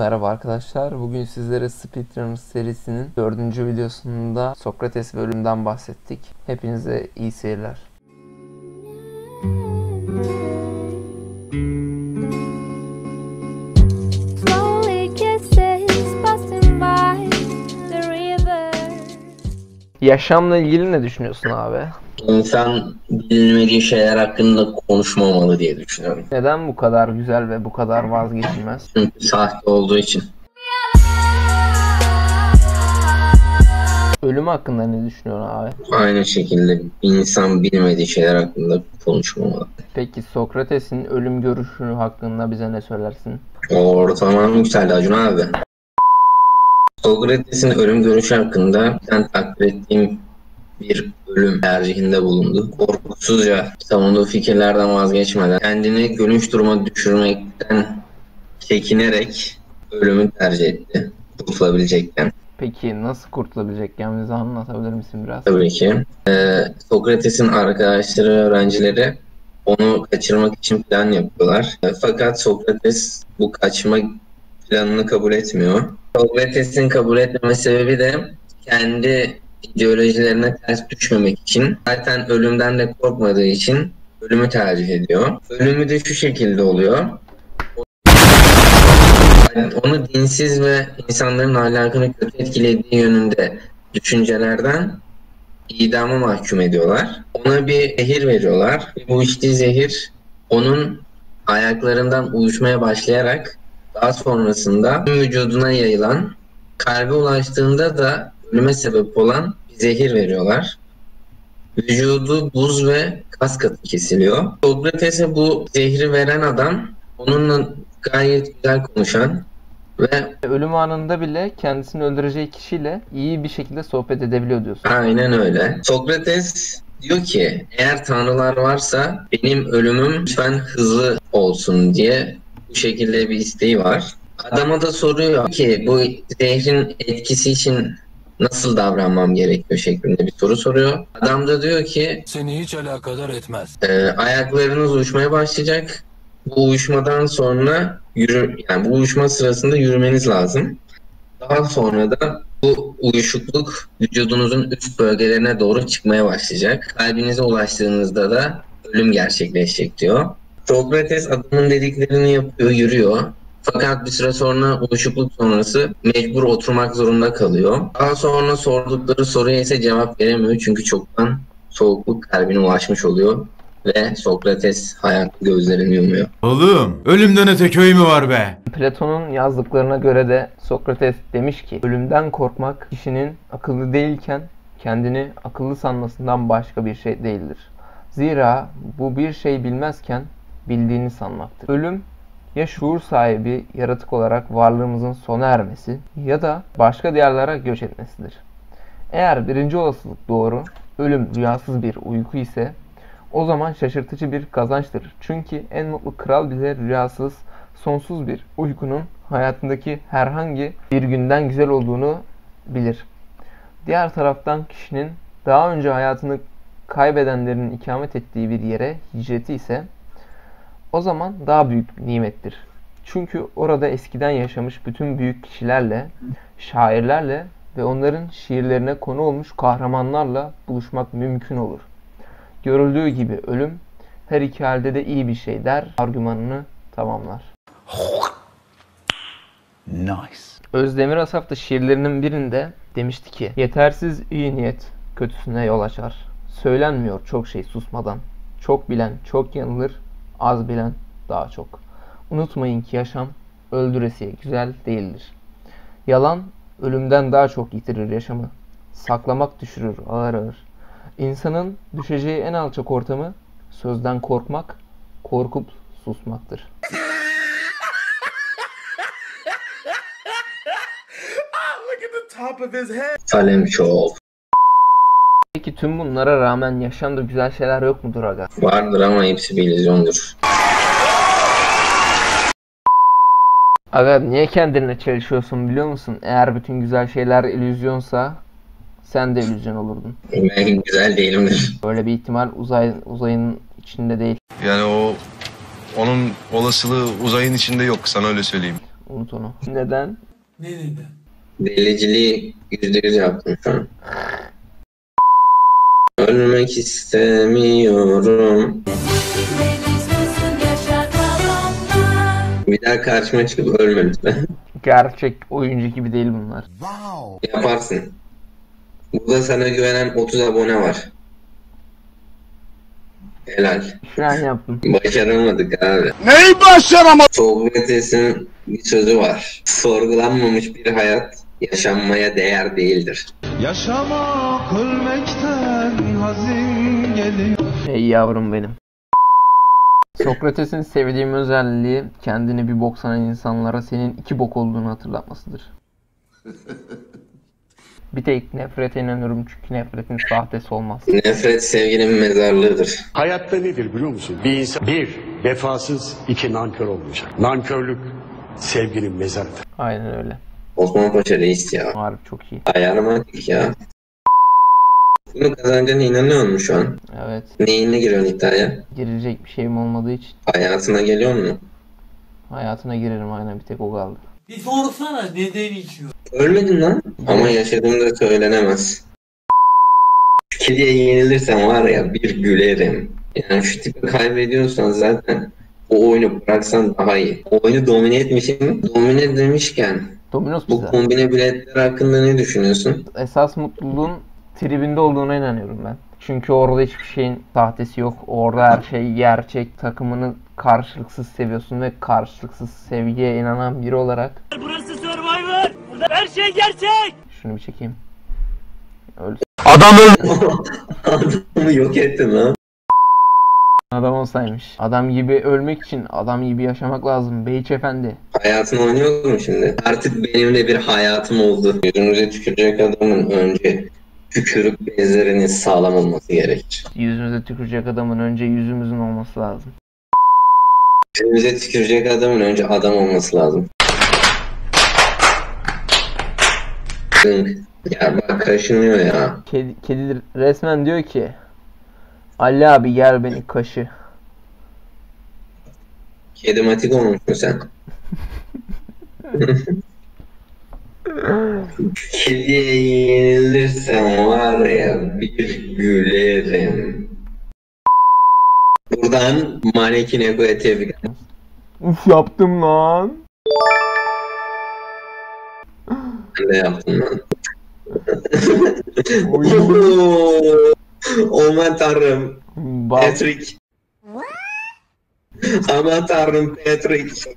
Merhaba arkadaşlar. Bugün sizlere Speedrunner serisinin 4. videosunda Sokrates ve ölümden bahsettik. Hepinize iyi seyirler. Yaşamla ilgili ne düşünüyorsun abi? İnsan bilmediği şeyler hakkında konuşmamalı diye düşünüyorum. Neden bu kadar güzel ve bu kadar vazgeçilmez? Çünkü sahte olduğu için. Ölüm hakkında ne düşünüyorsun abi? Aynı şekilde insan bilmediği şeyler hakkında konuşmamalı. Peki Sokrates'in ölüm görüşü hakkında bize ne söylersin? Ortamı yükseldi Acun abi. Sokrates'in ölüm görüşü hakkında ben takdir ettiğim bir ölüm tercihinde bulundu. Korkusuzca savunduğu fikirlerden vazgeçmeden kendini gülünç duruma düşürmekten çekinerek ölümü tercih etti. Kurtulabilecekken. Peki nasıl kurtulabilecekken bize anlatabilir misin biraz? Tabii ki. Sokrates'in arkadaşları ve öğrencileri onu kaçırmak için plan yapıyorlar. Fakat Sokrates bu kaçma planını kabul etmiyor. Sokrates'in kabul etmeme sebebi de kendi ideolojilerine ters düşmemek için, zaten ölümden de korkmadığı için ölümü tercih ediyor. Ölümü de şu şekilde oluyor. Onu dinsiz ve insanların ahlakını kötü etkilediği yönünde düşüncelerden idama mahkum ediyorlar. Ona bir zehir veriyorlar. Bu içtiği zehir onun ayaklarından uyuşmaya başlayarak daha sonrasında tüm vücuduna yayılan, kalbe ulaştığında da ölüme sebep olan bir zehir veriyorlar. Vücudu buz ve kas katı kesiliyor. Sokrates'e bu zehri veren adam onunla gayet güzel konuşan ve Ölüm anında bile kendisini öldüreceği kişiyle iyi bir şekilde sohbet edebiliyor diyorsun. aynen öyle. Sokrates diyor ki eğer tanrılar varsa benim ölümüm lütfen hızlı olsun diye bu şekilde bir isteği var. Adama da soruyor ki bu zehrin etkisi için nasıl davranmam gerekiyor şeklinde bir soru soruyor. Adam da diyor ki seni hiç alakadar etmez. Ayaklarınız uyuşmaya başlayacak. Bu uyuşmadan sonra yani bu uyuşma sırasında yürümeniz lazım. Daha sonra da bu uyuşukluk vücudunuzun üst bölgelerine doğru çıkmaya başlayacak. Kalbinize ulaştığınızda da ölüm gerçekleşecek diyor. Sokrates adamın dediklerini yapıyor, yürüyor. Fakat bir süre sonra uyuşukluk sonrası mecbur oturmak zorunda kalıyor. Daha sonra sordukları soruya ise cevap veremiyor çünkü çoktan soğukluk kalbine ulaşmış oluyor. Ve Sokrates hayatlı gözlerini yumuyor. Oğlum, ölümden öte köy mü var be? Platon'un yazdıklarına göre de Sokrates demiş ki ölümden korkmak kişinin akıllı değilken kendini akıllı sanmasından başka bir şey değildir. Zira bu bir şey bilmezken bildiğini sanmaktır. Ölüm ya şuur sahibi yaratık olarak varlığımızın sona ermesi ya da başka diyarlara göç etmesidir. Eğer birinci olasılık doğru, ölüm rüyasız bir uyku ise o zaman şaşırtıcı bir kazançtır. Çünkü en mutlu kral bile rüyasız, sonsuz bir uykunun hayatındaki herhangi bir günden güzel olduğunu bilir. Diğer taraftan kişinin daha önce hayatını kaybedenlerin ikamet ettiği bir yere hicreti ise o zaman daha büyük nimettir. Çünkü orada eskiden yaşamış bütün büyük kişilerle, şairlerle ve onların şiirlerine konu olmuş kahramanlarla buluşmak mümkün olur. Görüldüğü gibi ölüm her iki halde de iyi bir şey der argümanını tamamlar. Nice. Özdemir Asaf da şiirlerinin birinde demişti ki yetersiz iyi niyet kötüsüne yol açar. Söylenmiyor çok şey susmadan. Çok bilen çok yanılır, az bilen daha çok. Unutmayın ki yaşam öldüresiye güzel değildir. Yalan ölümden daha çok yitirir yaşamı. Saklamak düşürür ağır ağır. İnsanın düşeceği en alçak ortamı sözden korkmak, korkup susmaktır. Salem Show. Peki tüm bunlara rağmen yaşamda güzel şeyler yok mudur aga? Vardır ama hepsi bir illüzyondur. Aga niye kendine çelişiyorsun biliyor musun? Eğer bütün güzel şeyler illüzyonsa sen de illüzyon olurdun. Belki güzel değilimdir. Böyle bir ihtimal uzayın içinde değil. Yani onun olasılığı uzayın içinde yok, sana öyle söyleyeyim. Unut onu. Neden? Ne dedi? Deliciliği %100 yaptım şu an. Ölmek istemiyorum. Bir daha karşıma çıkıp ölme lütfen. Gerçek oyuncu gibi değil bunlar. Yaparsın. Burada sana güvenen 30 abone var. Helal. Şu an yaptım. Başaramadık abi. Neyi başaramadım? Sokrates'in bir sözü var. Sorgulanmamış bir hayat yaşanmaya değer değildir. Yaşamak ölmekten hazin geliyor. Ey yavrum benim. Sokrates'in sevdiğim özelliği kendini bir bok sanan insanlara senin iki bok olduğunu hatırlatmasıdır. Bir tek nefrete inanıyorum çünkü nefretin sahtesi olmaz. Nefret sevginin mezarlığıdır. Hayatta nedir biliyor musun? Bir insan bir vefasız, iki nankör olmayacak. Nankörlük sevginin mezarıdır. Aynen öyle. Osman Paşa reis ya. Harbi çok iyi. Ayarmadık ya. Bunu kazanacağına inanıyor musun şu an? Evet. Neyine giriyorsun iddiaya? Girecek bir şeyim olmadığı için Hayatına geliyor mu? hayatına girerim, aynen, bir tek o kaldı. Bir sorsana neden içiyor? Ölmedin lan. Ama yaşadığım da söylenemez. Kediye yenilirsen var ya bir gülerim. Yani şu tipi kaybediyorsan zaten o oyunu bıraksan daha iyi. O oyunu domine etmişim. Domine demişken Domino's bu Pizza. kombine biletler hakkında ne düşünüyorsun? Esas mutluluğun tribinde olduğuna inanıyorum ben. Çünkü orada hiçbir şeyin sahtesi yok. Orada her şey gerçek. Takımını karşılıksız seviyorsun ve karşılıksız sevgiye inanan biri olarak. Burası Survivor. Burada her şey gerçek. Şunu bir çekeyim. Öl. Adamı yok ettin lan. Adam olsaymış. Adam gibi ölmek için adam gibi yaşamak lazım Beyiç Efendi. Hayatını oynuyor mu şimdi? Artık benim de bir hayatım oldu. Yüzümüze tükürecek adamın önce tükürük bezlerinin sağlam olması gerekir. Yüzümüze tükürecek adamın önce yüzümüzün olması lazım. Yüzümüze tükürecek adamın önce adam olması lazım. Zınk. Ya bak kaşınıyor ya. Kedi resmen diyor ki Ali abi gel beni kaşı. Kedematik olmuşsun sen. Kediye yenilirsem var ya bir gülerim. Buradan Manekin Eko'ya tebrik ederim. Uf, yaptım lan. Ben de yaptım lan. Oy. Aman tanrım. Bak. Patrick. Aman tanrım Patrick.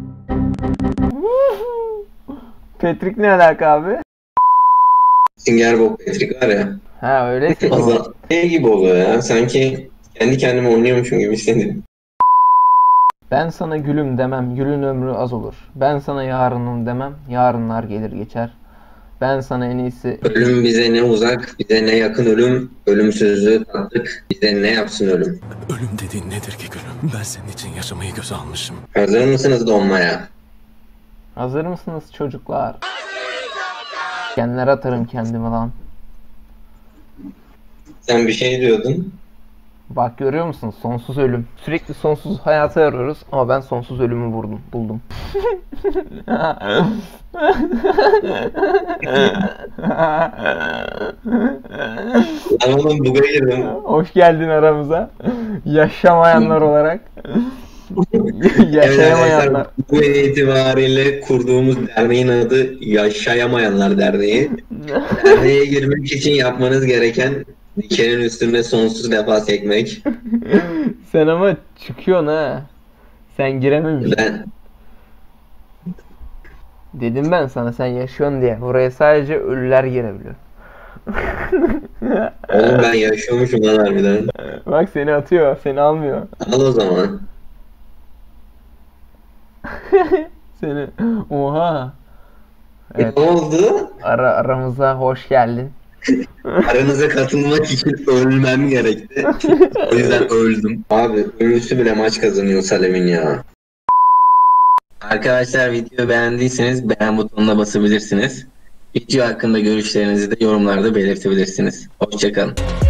Patrick ne alaka abi? Sünger Bob Patrick var ya. Ha öyleyse. Azal. Ne gibi oluyor ya? Sanki kendi kendime oynuyormuşum gibi hissediyorum. Ben sana gülüm demem, gülün ömrü az olur. Ben sana yarınım demem, yarınlar gelir geçer. Ben sana en iyisi... Ölüm bize ne uzak, bize ne yakın ölüm. Ölümsüzlüğü tattık, bize ne yapsın ölüm. Ölüm dediğin nedir ki gülüm? Ben senin için yaşamayı göze almışım. Hazır mısınız donmaya? Hazır mısınız çocuklar? Kendileri atarım kendimi lan. Sen bir şey diyordun. Bak görüyor musun? Sonsuz ölüm. Sürekli sonsuz hayatı arıyoruz ama ben sonsuz ölümü buldum. Lan oğlum buga girdim. Hoş geldin aramıza. Yaşamayanlar olarak. Evet Yaşayamayanlar. arkadaşlar, bu itibariyle kurduğumuz derneğin adı Yaşayamayanlar Derneği. Derneğe girmek için yapmanız gereken dikenin üstünde sonsuz defa sekmek. Sen ama çıkıyorsun ha. Sen girememişsin. Ben Dedim ben sana sen yaşıyorsun diye. Buraya sadece ölüler girebiliyor. oğlum ben yaşıyormuşum lan harbiden. Bak seni atıyor, seni almıyor. Al o zaman. Seni... Oha. Evet. Ne oldu? Aramıza hoş geldin. Aranıza katılmak için ölmem gerekti. O yüzden öldüm. Abi ölüsü bile maç kazanıyor Salem'in ya. Arkadaşlar videoyu beğendiyseniz beğen butonuna basabilirsiniz. Video hakkında görüşlerinizi de yorumlarda belirtebilirsiniz. Hoşçakalın.